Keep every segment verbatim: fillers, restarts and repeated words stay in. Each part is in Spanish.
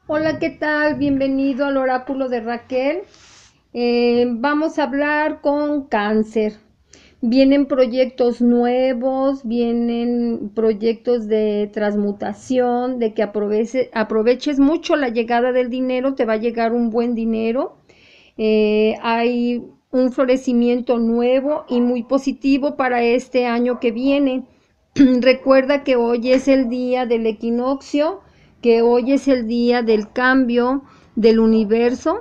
Hola, ¿qué tal? Bienvenido al oráculo de Raquel. Eh, vamos a hablar con cáncer. Vienen proyectos nuevos, vienen proyectos de transmutación, de que aproveche, aproveches mucho la llegada del dinero, te va a llegar un buen dinero. Eh, hay un florecimiento nuevo y muy positivo para este año que viene. Recuerda que hoy es el día del equinoccio, que hoy es el día del cambio del universo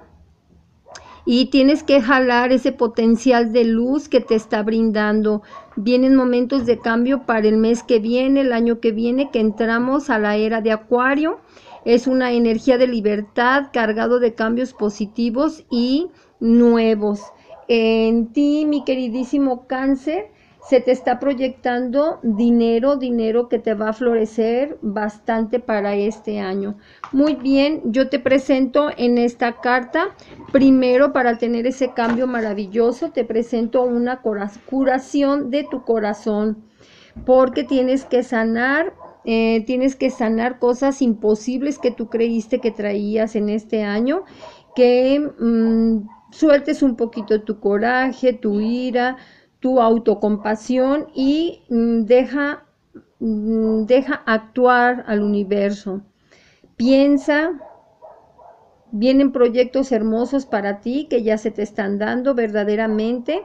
y tienes que jalar ese potencial de luz que te está brindando. Vienen momentos de cambio para el mes que viene, el año que viene, que entramos a la era de Acuario. Es una energía de libertad cargado de cambios positivos y nuevos. En ti, mi queridísimo Cáncer, se te está proyectando dinero, dinero que te va a florecer bastante para este año. Muy bien, yo te presento en esta carta, primero para tener ese cambio maravilloso, te presento una curación de tu corazón, porque tienes que sanar, eh, tienes que sanar cosas imposibles que tú creíste que traías en este año, que mmm, sueltes un poquito tu coraje, tu ira, tu autocompasión y mmm, deja, mmm, deja actuar al universo. Piensa, vienen proyectos hermosos para ti que ya se te están dando verdaderamente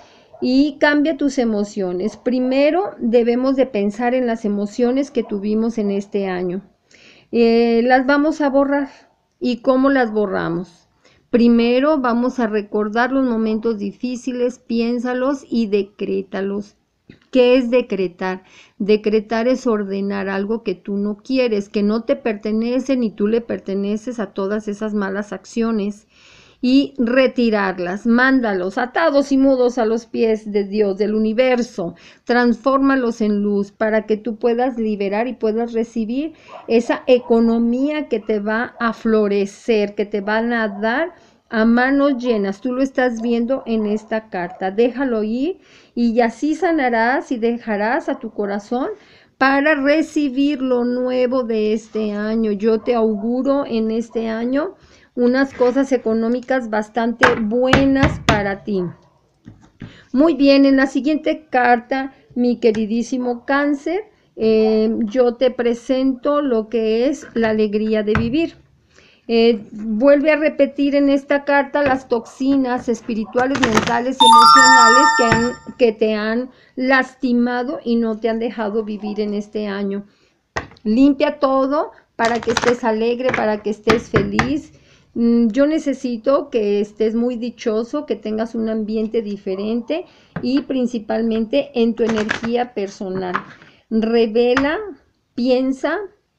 y cambia tus emociones. Primero debemos de pensar en las emociones que tuvimos en este año. Eh, las vamos a borrar. ¿Y cómo las borramos? Primero vamos a recordar los momentos difíciles, piénsalos y decrétalos. ¿Qué es decretar? Decretar es ordenar algo que tú no quieres, que no te pertenece ni tú le perteneces a todas esas malas acciones y retirarlas, mándalos atados y mudos a los pies de Dios, del universo, transfórmalos en luz para que tú puedas liberar y puedas recibir esa economía que te va a florecer, que te van a dar a manos llenas. Tú lo estás viendo en esta carta. Déjalo ir y así sanarás y dejarás a tu corazón para recibir lo nuevo de este año. Yo te auguro en este año unas cosas económicas bastante buenas para ti. Muy bien, en la siguiente carta, mi queridísimo Cáncer, eh, yo te presento lo que es la alegría de vivir. Eh, vuelve a repetir en esta carta las toxinas espirituales, mentales y emocionales que, han, que te han lastimado y no te han dejado vivir en este año. Limpia todo para que estés alegre, para que estés feliz. Yo necesito que estés muy dichoso, que tengas un ambiente diferente y principalmente en tu energía personal. Revela, piensa,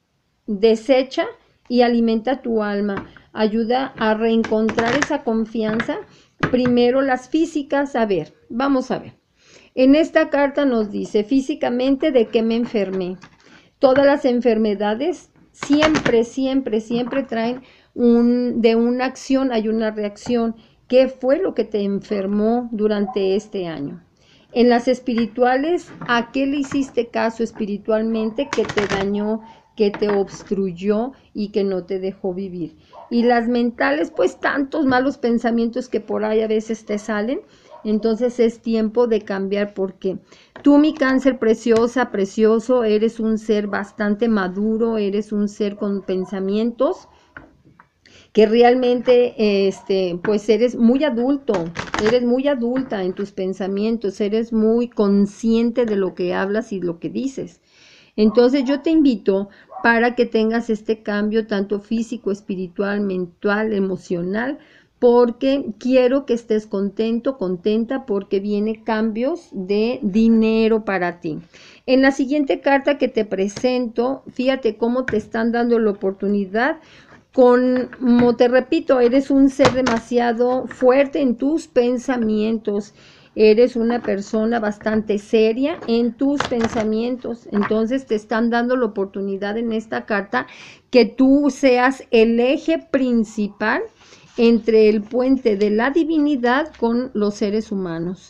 desecha y alimenta tu alma. Ayuda a reencontrar esa confianza. Primero las físicas. A ver, vamos a ver. En esta carta nos dice físicamente de qué me enfermé. Todas las enfermedades siempre, siempre, siempre traen un, de una acción hay una reacción. ¿Qué fue lo que te enfermó durante este año? En las espirituales, ¿a qué le hiciste caso espiritualmente que te dañó, que te obstruyó y que no te dejó vivir? Y las mentales, pues tantos malos pensamientos que por ahí a veces te salen. Entonces es tiempo de cambiar, porque tú, mi Cáncer preciosa, precioso, eres un ser bastante maduro, eres un ser con pensamientos que realmente, este, pues eres muy adulto, eres muy adulta en tus pensamientos, eres muy consciente de lo que hablas y lo que dices. Entonces yo te invito para que tengas este cambio tanto físico, espiritual, mental, emocional, porque quiero que estés contento, contenta, porque viene cambios de dinero para ti. En la siguiente carta que te presento, fíjate cómo te están dando la oportunidad. Con, como te repito, eres un ser demasiado fuerte en tus pensamientos. Eres una persona bastante seria en tus pensamientos. Entonces te están dando la oportunidad en esta carta que tú seas el eje principal entre el puente de la divinidad con los seres humanos.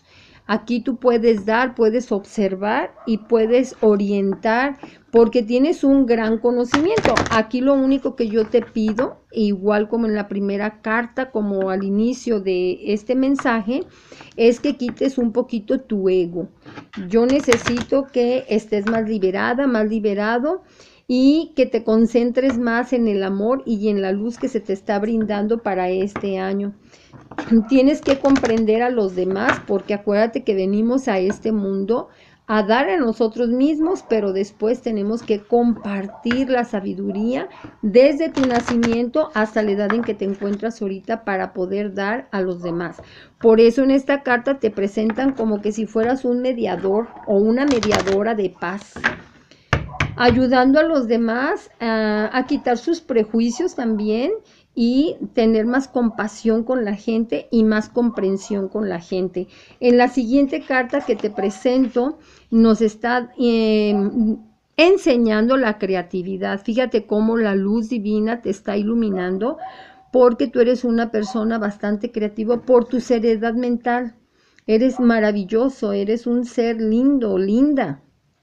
Aquí tú puedes dar, puedes observar y puedes orientar porque tienes un gran conocimiento. Aquí lo único que yo te pido, igual como en la primera carta, como al inicio de este mensaje, es que quites un poquito tu ego. Yo necesito que estés más liberada, más liberado y que te concentres más en el amor y en la luz que se te está brindando para este año. Tienes que comprender a los demás porque acuérdate que venimos a este mundo a dar a nosotros mismos, pero después tenemos que compartir la sabiduría desde tu nacimiento hasta la edad en que te encuentras ahorita para poder dar a los demás. Por eso en esta carta te presentan como que si fueras un mediador o una mediadora de paz, ayudando a los demás a, a quitar sus prejuicios también y tener más compasión con la gente y más comprensión con la gente. En la siguiente carta que te presento nos está eh, enseñando la creatividad. Fíjate cómo la luz divina te está iluminando porque tú eres una persona bastante creativa por tu seriedad mental. Eres maravilloso, eres un ser lindo, linda.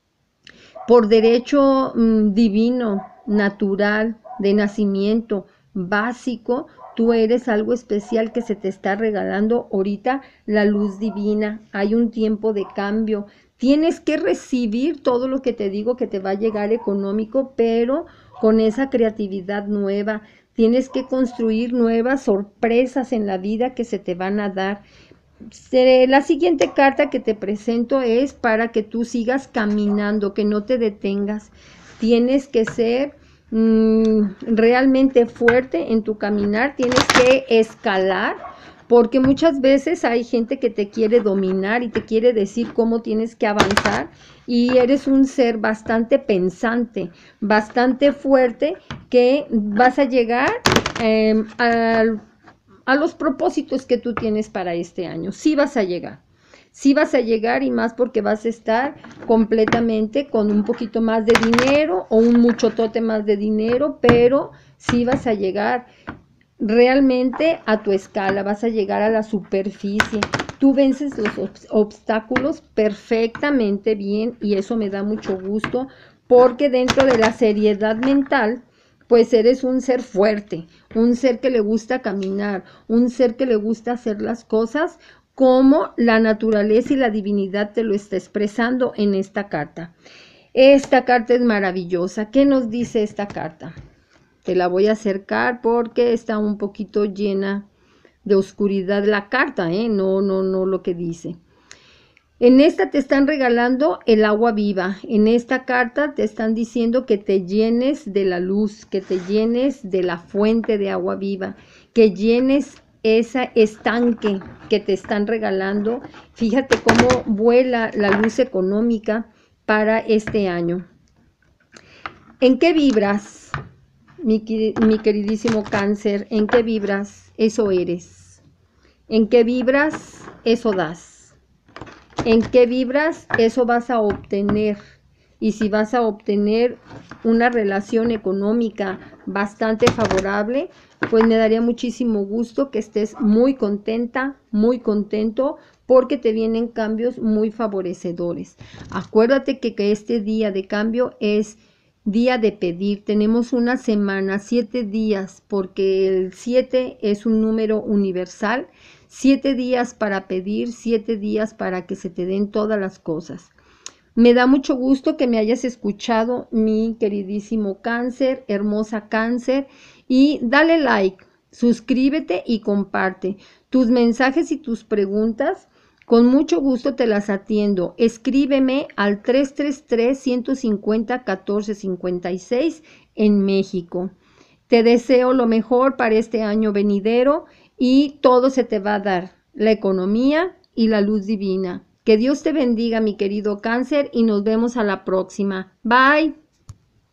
Por derecho mmm, divino, natural, de nacimiento, básico, tú eres algo especial que se te está regalando ahorita la luz divina. Hay un tiempo de cambio. Tienes que recibir todo lo que te digo que te va a llegar económico, pero con esa creatividad nueva. Tienes que construir nuevas sorpresas en la vida que se te van a dar. La siguiente carta que te presento es para que tú sigas caminando, que no te detengas. Tienes que ser mmm, realmente fuerte en tu caminar, tienes que escalar, porque muchas veces hay gente que te quiere dominar y te quiere decir cómo tienes que avanzar, y eres un ser bastante pensante, bastante fuerte, que vas a llegar eh, al a los propósitos que tú tienes para este año. Sí vas a llegar, sí vas a llegar, y más porque vas a estar completamente con un poquito más de dinero o un muchotote más de dinero, pero sí vas a llegar realmente a tu escala, vas a llegar a la superficie. Tú vences los ob obstáculos perfectamente bien y eso me da mucho gusto porque dentro de la seriedad mental, pues eres un ser fuerte, un ser que le gusta caminar, un ser que le gusta hacer las cosas como la naturaleza y la divinidad te lo está expresando en esta carta. Esta carta es maravillosa. ¿Qué nos dice esta carta? Te la voy a acercar porque está un poquito llena de oscuridad la carta, ¿eh? No, no, no lo que dice. En esta te están regalando el agua viva. En esta carta te están diciendo que te llenes de la luz, que te llenes de la fuente de agua viva, que llenes ese estanque que te están regalando. Fíjate cómo vuela la luz económica para este año. ¿En qué vibras, mi, mi queridísimo Cáncer? ¿En qué vibras? Eso eres. ¿En qué vibras? Eso das. ¿En qué vibras? Eso vas a obtener. Y si vas a obtener una relación económica bastante favorable, pues me daría muchísimo gusto que estés muy contenta, muy contento, porque te vienen cambios muy favorecedores. Acuérdate que, que este día de cambio es día de pedir. Tenemos una semana, siete días, porque el siete es un número universal. Siete días para pedir, siete días para que se te den todas las cosas. Me da mucho gusto que me hayas escuchado, mi queridísimo Cáncer, hermosa Cáncer, y dale like, suscríbete y comparte. Tus mensajes y tus preguntas, con mucho gusto te las atiendo. Escríbeme al tres tres tres, uno cinco cero, uno cuatro cinco seis en México. Te deseo lo mejor para este año venidero y todo se te va a dar, la economía y la luz divina. Que Dios te bendiga, mi querido Cáncer, y nos vemos a la próxima. Bye.